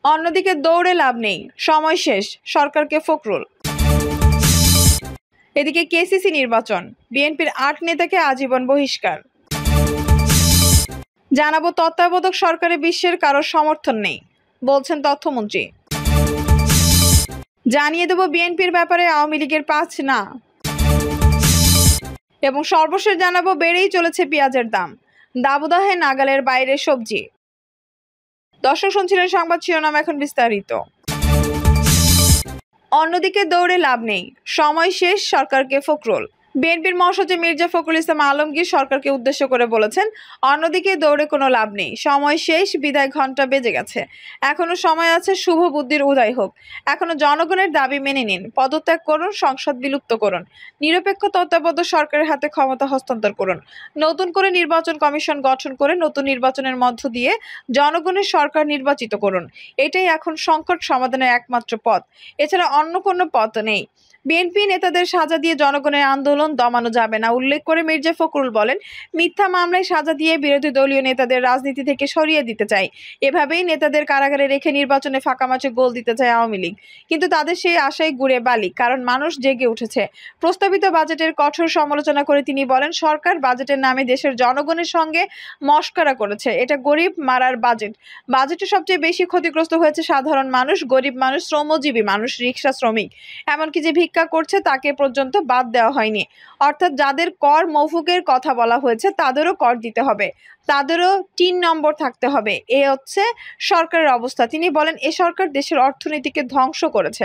অন্যদিকে দৌড়ে লাভ নেই, সময় শেষ, সরকারকে ফখরুল। এদিকে কেসিসি নির্বাচন, বিএনপির ৮ নেতাকে আজীবন বহিষ্কার। জানাবো তত্ত্বাবধায়ক সরকারে বিশ্বের কারোর সমর্থন নেই, বলছেন তথ্যমন্ত্রী। জানিয়ে দেব বিএনপির ব্যাপারে আওয়ামী লীগের ৫ না। এবং সর্বশেষ জানাবো বেড়েই চলেছে পেঁয়াজের দাম, দাবদাহে নাগালের বাইরে সবজি। দর্শক শুনছিলেন সংবাদ শিরোনাম, এখন বিস্তারিত। অন্যদিকে দৌড়ে লাভ নেই, সময় শেষ, সরকারকে ফখরুল। বিএনপির মহাসচিব মির্জা ফখরুল ইসলাম আলমগীর সরকারকে উদ্দেশ্য করে বলেছেন, অন্যদিকে দৌড়ে কোনো লাভ নেই, সময় শেষ, বিদায় ঘণ্টা বেজে গেছে। এখনো সময় আছে, শুভ বুদ্ধির উদয় হোক। এখনো জনগণের দাবি মেনে নিন, পদত্যাগ করুন, সংসদ বিলুপ্ত করুন, নিরপেক্ষ তত্ত্বাবধায়ক সরকারের হাতে ক্ষমতা হস্তান্তর করুন, নতুন করে নির্বাচন কমিশন গঠন করে নতুন নির্বাচনের মধ্য দিয়ে জনগণের সরকার নির্বাচিত করুন। এটাই এখন সংকট সমাধানের একমাত্র পথ, এছাড়া অন্য কোনো পথ নেই। বিএনপি নেতাদের সাজা দিয়ে জনগণের আন্দোলন দমানো যাবে না উল্লেখ করে মির্জা ফখরুল বলেন, মিথ্যা মামলায় সাজা দিয়ে বিরোধী দলীয় নেতাদের রাজনীতি থেকে সরিয়ে দিতে চাই। এভাবেই নেতাদের কারাগারে রেখে নির্বাচনে ফাঁকা মাঠে গোল দিতে চায় আওয়ামী লীগ, কিন্তু তাদের সেই আশায় গুড়ে বালি, কারণ মানুষ জেগে উঠেছে। প্রস্তাবিত বাজেটের কঠোর সমালোচনা করে তিনি বলেন, সরকার বাজেটের নামে দেশের জনগণের সঙ্গে মশকরা করেছে। এটা গরিব মারার বাজেট। বাজেটে সবচেয়ে বেশি ক্ষতিগ্রস্ত হয়েছে সাধারণ মানুষ, গরিব মানুষ, শ্রমজীবী মানুষ, রিক্সা শ্রমিক, এমনকি যে ভিক্ষা করছে তাকে পর্যন্ত বাদ দেওয়া হয়নি। অর্থাৎ যাদের কর মওকুফের কথা বলা হয়েছে তাদেরও কর দিতে হবে, তাদেরও ৩ নম্বর থাকতে হবে। এ হচ্ছে সরকারের অবস্থা। তিনি বলেন, এ সরকার দেশের অর্থনীতিকে ধ্বংস করেছে।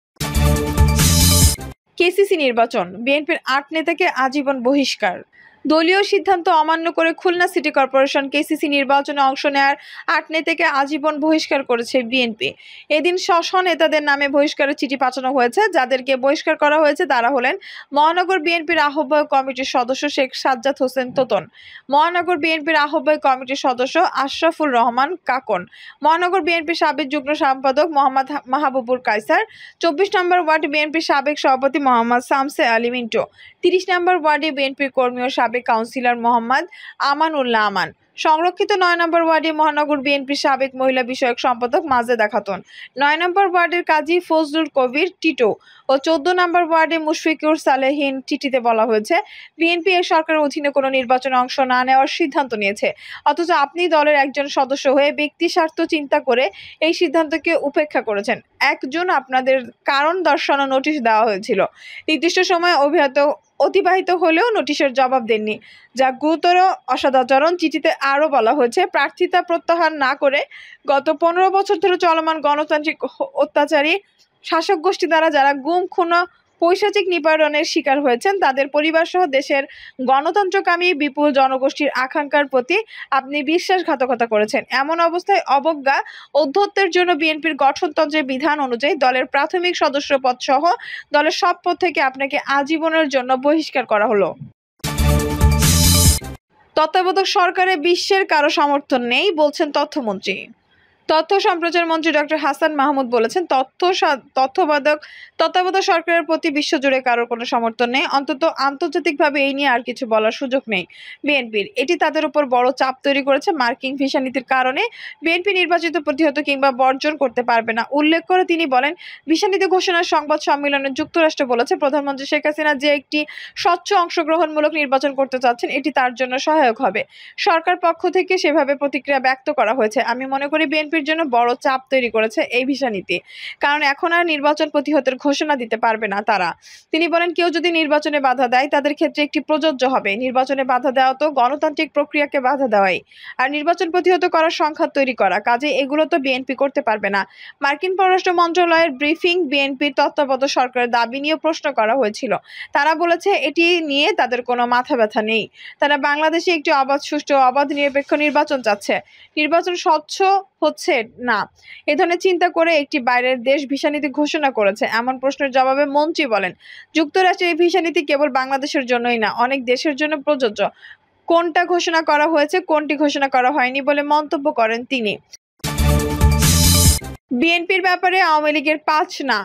কেসিসি নির্বাচন, বিএনপির ৮ নেতাকে আজীবন বহিষ্কার। দলীয় সিদ্ধান্ত অমান্য করে খুলনা সিটি কর্পোরেশন কেসিসি নির্বাচনে অংশ নেয়ার ৮ নেতাকে আজীবন বহিষ্কার করেছে বিএনপি। এদিন নেতাদের নামে বহিষ্কারের চিঠি পাঠানো হয়েছে। যাদেরকে বহিষ্কার করা হয়েছে তারা হলেন মহানগর বিএনপির আহ্বায়ক কমিটির সদস্য শেখ সাজ্জাদ হোসেন তোতন, মহানগর বিএনপির আহ্বায়ক কমিটির সদস্য আশরাফুর রহমান কাকন, মহানগর বিএনপির সাবেক যুগ্ম সম্পাদক মোহাম্মদ মাহবুবুর কায়সার, ২৪ নম্বর ওয়ার্ড বিএনপির সাবেক সভাপতি মোহাম্মদ শামসে আলী মিন্টু, ৩০ নম্বর ওয়ার্ডে বিএনপির কর্মী ও সাবেক কাউন্সিলর মোহাম্মদ আমানুল্লাহ আমান, সংরক্ষিত ৯ নম্বর ওয়ার্ডে মহানগর বিএনপির সাবেক মহিলা বিষয়ক সম্পাদক মাজেদা খাতুন, ৯ নম্বর ওয়ার্ডের কাজী ফজলুল কবির টিটো ও ১৪ নম্বর ওয়ার্ডে মুশফিকুর সালেহীন। চিঠিতে বলা হয়েছে, বিএনপি এর সরকারের অধীনে কোনো নির্বাচনে অংশ না নেওয়ার সিদ্ধান্ত নিয়েছে, অথচ আপনি দলের একজন সদস্য হয়ে ব্যক্তি স্বার্থ চিন্তা করে এই সিদ্ধান্তকে উপেক্ষা করেছেন। ১ জুন আপনাদের কারণ দর্শানো নোটিশ দেওয়া হয়েছিল, নির্দিষ্ট সময় অতিবাহিত হলেও নোটিশের জবাব দেননি, যা গুরুতর অসদাচরণ। চিঠিতে আরও বলা হয়েছে, প্রার্থিতা প্রত্যাহার না করে গত ১৫ বছর ধরে চলমান গণতান্ত্রিক অত্যাচারী শাসক গোষ্ঠী দ্বারা যারা গুম, খুন, পৈশাচিক নিপীড়নের শিকার হয়েছেন তাদের পরিবারসহ দেশের গণতন্ত্রকামী বিপুল জনগোষ্ঠীর আকাঙ্ক্ষার প্রতি আপনি বিশ্বাসঘাতকতা করেছেন। এমন অবস্থায় অবজ্ঞা অধ্যত্বের জন্য বিএনপির গঠনতন্ত্রের বিধান অনুযায়ী দলের প্রাথমিক সদস্য পদ সহ দলের সব পদ থেকে আপনাকে আজীবনের জন্য বহিষ্কার করা হলো। তত্ত্বাবধায়ক সরকারে বিশ্বের কারো সমর্থন নেই, বলছেন তথ্যমন্ত্রী। তথ্য সম্প্রচার মন্ত্রী ডক্টর হাসান মাহমুদ বলেছেন, তত্ত্বাবধায়ক সরকারের প্রতি বিশ্বজুড়ে কারোর কোনো সমর্থন নেই, অন্তত আন্তর্জাতিকভাবে এই নিয়ে আর কিছু বলার সুযোগ নেই বিএনপির। এটি তাদের উপর বড় চাপ তৈরি করেছে। মার্কিন ভিসা নীতির কারণে বিএনপি নির্বাচিত প্রতিহত কিংবা বর্জন করতে পারবে না উল্লেখ করে তিনি বলেন, ভিসা নীতি ঘোষণার সংবাদ সম্মেলনে যুক্তরাষ্ট্র বলেছে, প্রধানমন্ত্রী শেখ হাসিনা যে একটি স্বচ্ছ অংশগ্রহণমূলক নির্বাচন করতে চাচ্ছেন এটি তার জন্য সহায়ক হবে। সরকার পক্ষ থেকে সেভাবে প্রতিক্রিয়া ব্যক্ত করা হয়েছে। আমি মনে করি বিএনপির জন্য বড় চাপ তৈরি করেছে এই ভিসা নীতি, কারণ এখন আর নির্বাচন প্রতিহতের ঘোষণা দিতে পারবে না তারা। তিনি বলেন, কেউ যদি নির্বাচনে বাধা দেয় তাদের ক্ষেত্রে একটি প্রযোজ্য হবে। নির্বাচনে বাধা দেওয়া তো গণতান্ত্রিক প্রক্রিয়াকে বাধা দেওয়াই, আর নির্বাচন প্রতিহত করার সংখ্যা তৈরি করা, কাজে এগুলো তো বিএনপি করতে পারবে না। মার্কিন পররাষ্ট্র মন্ত্রণালয়ের ব্রিফিং বিএনপির তত্ত্বাবধায়ক সরকারের দাবি নিয়ে প্রশ্ন করা হয়েছিল। তারা বলেছে এটি নিয়ে তাদের কোনো মাথা ব্যথা নেই। তারা বাংলাদেশে একটি অবাধ, সুষ্ঠু, অবাধ, নিরপেক্ষ নির্বাচন চাচ্ছে। নির্বাচন স্বচ্ছ হচ্ছে না এ ধরনের চিন্তা করে একটি বাইরের দেশ ভিসা নীতি ঘোষণা করেছে। এমন প্রশ্নের জবাবে মন্ত্রী বলেন, যুক্তরাষ্ট্রের এই ভিসা নীতি কেবল বাংলাদেশের জন্যই না, অনেক দেশের জন্য প্রযোজ্য। কোনটা ঘোষণা করা হয়েছে, কোনটি ঘোষণা করা হয়নি বলে মন্তব্য করেন তিনি। বিএনপির ব্যাপারে আওয়ামী লীগের ৫ না।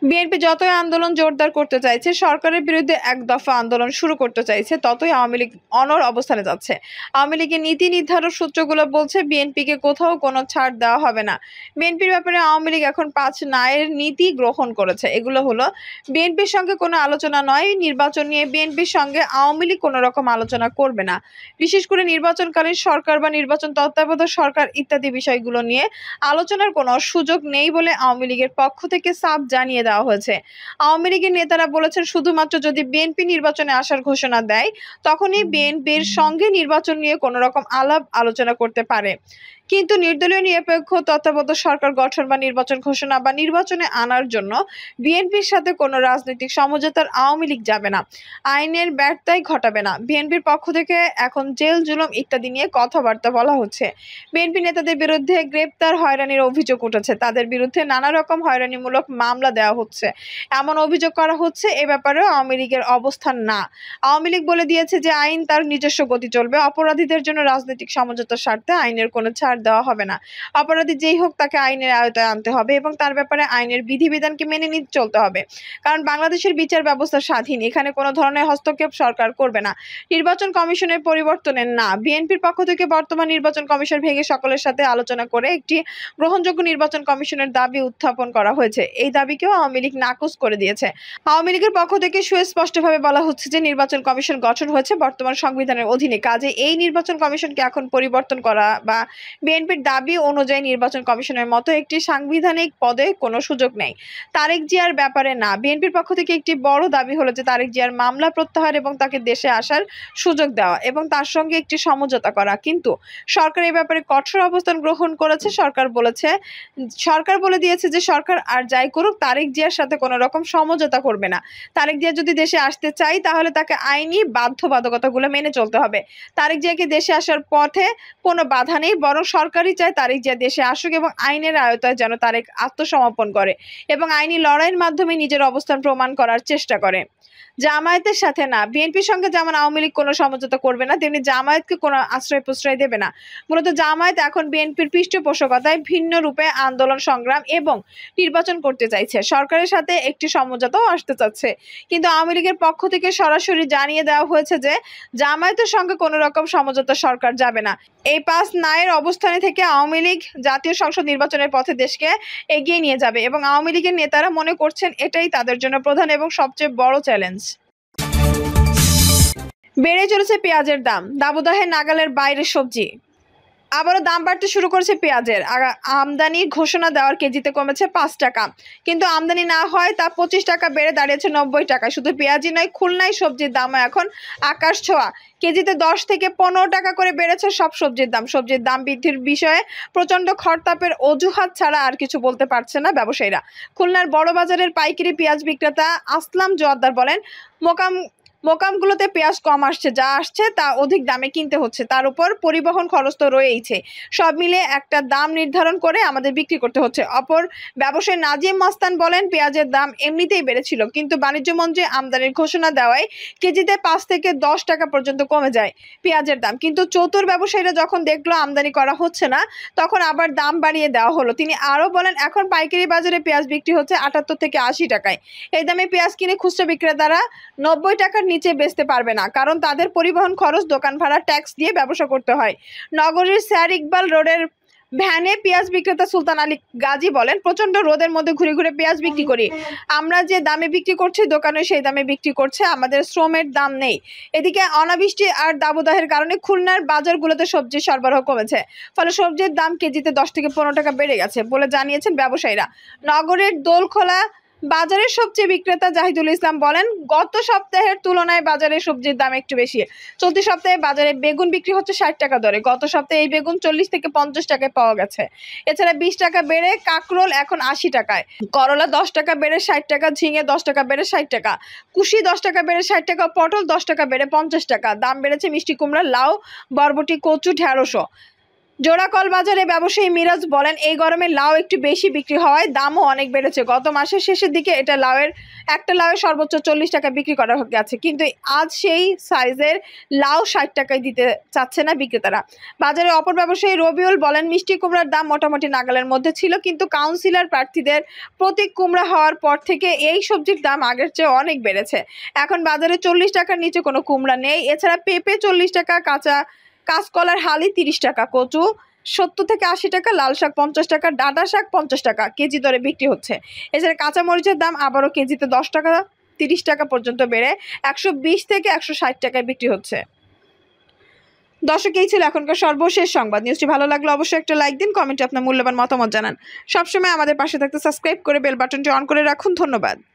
বিএনপি যতই আন্দোলন জোরদার করতে চাইছে, সরকারের বিরুদ্ধে এক দফা আন্দোলন শুরু করতে চাইছে, ততই আওয়ামী লীগ অনড় অবস্থানে যাচ্ছে। আওয়ামী লীগের নীতি নির্ধারক সূত্রগুলো বলছে বিএনপিকে কোথাও কোনো ছাড় দেওয়া হবে না। বিএনপির ব্যাপারে আওয়ামী লীগ এখন 5 নায়ের নীতি গ্রহণ করেছে। এগুলো হলো, বিএনপির সঙ্গে কোনো আলোচনা নয়, নির্বাচন নিয়ে বিএনপির সঙ্গে আওয়ামী লীগ কোনো রকম আলোচনা করবে না। বিশেষ করে নির্বাচনকালীন সরকার বা নির্বাচন তত্ত্বাবধায়ক সরকার ইত্যাদি বিষয়গুলো নিয়ে আলোচনার কোনো সুযোগ নেই বলে আওয়ামী লীগের পক্ষ থেকে সাফ জানিয়ে দেওয়া হয়েছে। আওয়ামী লীগের নেতারা বলেছেন, শুধুমাত্র যদি বিএনপি নির্বাচনে আসার ঘোষণা দেয়, তখনই বিএনপির সঙ্গে নির্বাচন নিয়ে কোনো রকম আলাপ আলোচনা করতে পারে। কিন্তু নির্দলীয় নিরপেক্ষ তত্ত্বাবধায়ক সরকার গঠন বা নির্বাচন ঘোষণা বা নির্বাচনে আনার জন্য বিএনপির সাথে কোনো রাজনৈতিক সমঝোতার আওয়ামী লীগ যাবে না, আইনের ব্যর্থতাই ঘটাবে না। বিএনপির পক্ষ থেকে এখন জেল জুলুম ইত্যাদি নিয়ে কথাবার্তা বলা হচ্ছে। বিএনপি নেতাদের বিরুদ্ধে গ্রেপ্তার, হয়রানির অভিযোগ উঠেছে। তাদের বিরুদ্ধে নানা রকম হয়রানিমূলক মামলা দেওয়া হচ্ছে, এমন অভিযোগ করা হচ্ছে। এ ব্যাপারেও আওয়ামী লীগের অবস্থান না। আওয়ামী লীগ বলে দিয়েছে যে আইন তার নিজস্ব গতি চলবে। অপরাধীদের জন্য রাজনৈতিক সমঝোতার স্বার্থে আইনের কোনো ছাড় দেওয়া হবে না। অপরাধী যেই হোক, তাকে আইনের আওতায় আনতে হবে এবং তার ব্যাপারে আইনের বিধিবিধানকে মেনে নিতে চলতে হবে। কারণ বাংলাদেশের বিচার ব্যবস্থা স্বাধীন, এখানে কোনো ধরনের হস্তক্ষেপ সরকার করবে না। নির্বাচন কমিশনের পরিবর্তনের না, বিএনপির পক্ষ থেকে বর্তমান নির্বাচন কমিশন ভেঙে সকলের সাথে আলোচনা করে একটি গ্রহণযোগ্য নির্বাচন কমিশনের দাবি উত্থাপন করা হয়েছে। এই দাবিকেও আওয়ামী লীগ নাকচ করে দিয়েছে। আওয়ামী লীগের পক্ষ থেকে সুস্পষ্টভাবে বলা হচ্ছে যে নির্বাচন কমিশন গঠন হয়েছে বর্তমান সংবিধানের অধীনে, কাজে এই নির্বাচন কমিশনকে এখন পরিবর্তন করা বা বিএনপির দাবি অনুযায়ী নির্বাচন কমিশনের মতো একটি সাংবিধানিক পদে কোনো সুযোগ নেই। তারেক জিয়ার ব্যাপারে না, বিএনপির পক্ষ থেকে একটি বড় দাবি হলো যে তারেক জিয়ার মামলা প্রত্যাহার এবং তাকে দেশে আসার সুযোগ দেওয়া এবং তার সঙ্গে একটি সমঝোতা করা। কিন্তু সরকার এই ব্যাপারে কঠোর অবস্থান গ্রহণ করেছে। সরকার বলে দিয়েছে যে সরকার আর যাই করুক, তারেক জিয়ার সাথে কোনো রকম সমঝোতা করবে না। তারেক জিয়া যদি দেশে আসতে চায়, তাহলে তাকে আইনি বাধ্যবাধকতাগুলো মেনে চলতে হবে। তারেক জিয়াকে দেশে আসার পথে কোনো বাধা নেই, বরং সরকারই চায় তারেক জিয়া দেশে আসুক এবং আইনের আওতায় যেন তারেক আত্মসমর্পণ করে এবং আইনি লড়াইয়ের মাধ্যমে নিজের অবস্থান প্রমাণ করার চেষ্টা করে। জামায়াতের সাথে না, বিএনপির সঙ্গে যেমন আওয়ামী লীগ কোনো সমঝোতা করবে না, তেমনি জামায়াতকে কোনো আশ্রয় প্রশ্রয় দেবে না। মূলত জামায়াত এখন বিএনপির পৃষ্ঠপোষকতায় ভিন্ন রূপে আন্দোলন, সংগ্রাম এবং নির্বাচন করতে চাইছে। সরকারের সাথে একটি সমঝোতাও আসতে চাচ্ছে, কিন্তু আওয়ামী লীগের পক্ষ থেকে সরাসরি জানিয়ে দেওয়া হয়েছে যে জামায়াতের সঙ্গে কোনো রকম সমঝোতা সরকার যাবে না। এই 5 নায়ের অবস্থানে থেকে আওয়ামী লীগ জাতীয় সংসদ নির্বাচনের পথে দেশকে এগিয়ে নিয়ে যাবে এবং আওয়ামী লীগের নেতারা মনে করছেন এটাই তাদের জন্য প্রধান এবং সবচেয়ে বড় চ্যালেঞ্জ। বেড়ে চলেছে পেঁয়াজের দাম, দাবদাহে নাগালের বাইরে সবজি। আবারও দাম বাড়তে শুরু করেছে পেঁয়াজের। আমদানির ঘোষণা দেওয়ার কেজিতে কমেছে 5 টাকা, কিন্তু আমদানি না হয় তা 25 টাকা বেড়ে দাঁড়িয়েছে 90 টাকা। শুধু পেঁয়াজই নয়, খুলনায় সবজির দামও এখন আকাশ ছোঁয়া। কেজিতে 10 থেকে 15 টাকা করে বেড়েছে সব সবজির দাম। সবজির দাম বৃদ্ধির বিষয়ে প্রচণ্ড খরতাপের অজুহাত ছাড়া আর কিছু বলতে পারছে না ব্যবসায়ীরা। খুলনার বড় বাজারের পাইকারি পেঁয়াজ বিক্রেতা আসলাম জোয়াদ্দার বলেন, মোকামগুলোতে পেঁয়াজ কম আসছে, যা আসছে তা অধিক দামে কিনতে হচ্ছে, তার উপর পরিবহন খরচ তো রয়েইছে। সব মিলে একটা দাম নির্ধারণ করে আমাদের বিক্রি করতে হচ্ছে। অপর ব্যবসায়ী নাজিম মাস্তান বলেন, পেঁয়াজের দাম এমনিতেই বেড়েছিল, কিন্তু বাণিজ্য মন্ত্রী আমদানির ঘোষণা দেওয়ায় কেজিতে 5 থেকে 10 টাকা পর্যন্ত কমে যায় পেঁয়াজের দাম। কিন্তু চতুর ব্যবসায়ীরা যখন দেখলো আমদানি করা হচ্ছে না, তখন আবার দাম বাড়িয়ে দেওয়া হলো। তিনি আরও বলেন, এখন পাইকারি বাজারে পেঁয়াজ বিক্রি হচ্ছে 78 থেকে 80 টাকায়। এই দামে পেঁয়াজ কিনে খুচরা বিক্রেতারা 90 টাকার নিচে বেচতে পারবে না, কারণ তাদের পরিবহন খরচ, দোকান ভাড়া, ট্যাক্স দিয়ে ব্যবসা করতে হয়। নগরীর স্যার ইকবাল রোডের ভ্যানে পেঁয়াজ বিক্রেতা সুলতান আলী গাজী বলেন, প্রচন্ড রোদের মধ্যে ঘুরে ঘুরে পেঁয়াজ বিক্রি করি। আমরা যে দামে বিক্রি করছি, দোকানে সেই দামে বিক্রি করছে, আমাদের শ্রমের দাম নেই। এদিকে অনাবৃষ্টি আর দাবদাহের কারণে খুলনার বাজারগুলোতে সবজির সরবরাহ কমেছে, ফলে সবজির দাম কেজিতে 10 থেকে 15 টাকা বেড়ে গেছে বলে জানিয়েছেন ব্যবসায়ীরা। নগরের দোলখোলা বাজারের সবজি বিক্রেতা জাহিদুল ইসলাম বলেন, গত সপ্তাহের তুলনায় বাজারে সবজির দাম একটু বেশি। চলতি সপ্তাহে বাজারে বেগুন বিক্রি হচ্ছে 60 টাকা দরে। গত সপ্তাহে এই বেগুন 40 থেকে 50 টাকায় পাওয়া গেছে। এছাড়া 20 টাকা বেড়ে কাকরোল এখন 80 টাকায়, করলা 10 টাকা বেড়ে 60 টাকা, ঝিঙে 10 টাকা বেড়ে 60 টাকা, কুশি 10 টাকা বেড়ে 60 টাকা, পটল 10 টাকা বেড়ে 50 টাকা। দাম বেড়েছে মিষ্টি কুমড়া, লাউ, বরবটি, কচু, ঢেঁড়সও। জোড়াকল বাজারে ব্যবসায়ী মিরাজ বলেন, এই গরমে লাউ একটু বেশি বিক্রি হওয়ায় দামও অনেক বেড়েছে। গত মাসের শেষের দিকে একটা লাউয়ের সর্বোচ্চ 40 টাকা বিক্রি করা গেছে, কিন্তু আজ সেই সাইজের লাউ 60 টাকায় দিতে চাচ্ছে না বিক্রেতারা। বাজারে অপর ব্যবসায়ী রবিউল বলেন, মিষ্টি কুমড়ার দাম মোটামুটি নাগালের মধ্যে ছিল, কিন্তু কাউন্সিলর প্রার্থীদের প্রতীক কুমড়া হওয়ার পর থেকে এই সবজির দাম আগের চেয়ে অনেক বেড়েছে। এখন বাজারে 40 টাকার নিচে কোনো কুমড়া নেই। এছাড়া পেঁপে 40 টাকা, কাঁচকলার হালি 30 টাকা, কচু 70 থেকে 80 টাকা, লাল শাক 50 টাকা, ডাঁটা শাক 50 টাকা কেজি দরে বিক্রি হচ্ছে। এছাড়া কাঁচামরিচের দাম আবারও কেজিতে 10 টাকা 30 টাকা পর্যন্ত বেড়ে 120 থেকে 160 টাকায় বিক্রি হচ্ছে। দর্শক, এই ছিল এখনকার সর্বশেষ সংবাদ। নিউজটি ভালো লাগলে অবশ্যই একটা লাইক দিন, কমেন্টে আপনার মূল্যবান মতামত জানান। সবসময় আমাদের পাশে থাকতে সাবস্ক্রাইব করে বেল বাটনটি অন করে রাখুন। ধন্যবাদ।